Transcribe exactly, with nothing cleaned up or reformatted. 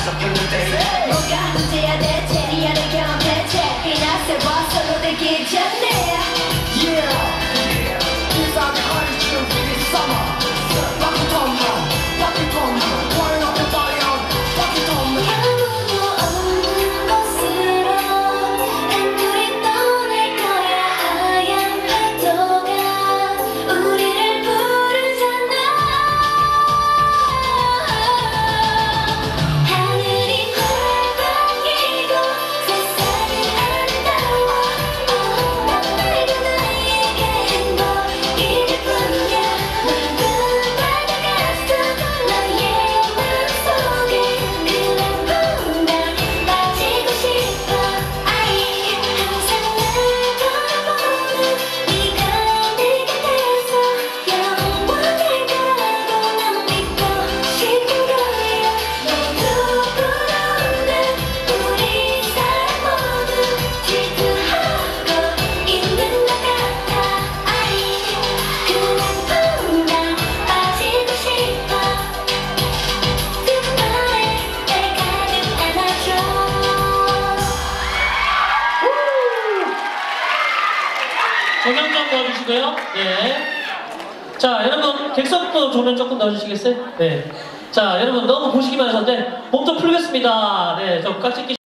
싶었는데 뭐가 문제야 대체 미안해 경험 대체 이나세 와서도 되기 전에 Yeah These are the honey tunes in this summer Rock it on now Rock it on now Wind up the body on Rock it on now 아무도 없는 곳으로 앵콜이 떠날 거야 하얀 파도가 우리를 부르잖아 하늘이 활발해지고 세상이 아름다워 oh, 넌 말고 나에게 행복일 뿐이야 넌 받아갔어 너의 마음속에 그날보다 빠지고 싶어 아이 항상 날 돌아보는 네가 내 곁에서 영원할 거라고 난 믿고 싶은 거야 모두 부러운데 우리 사랑 모두 질투하고 있는 것 같아 아이 그날보다 빠지고 싶어 그 말에 날 가득 안아줘 조명 좀 넣어주시고요. 네. 자, 여러분 객석도 조명 조금 넣어주시겠어요? 네. 자, 여러분 너무 보시기만 하셨는데 몸 좀 풀겠습니다. 네, 좀 깍지 끼.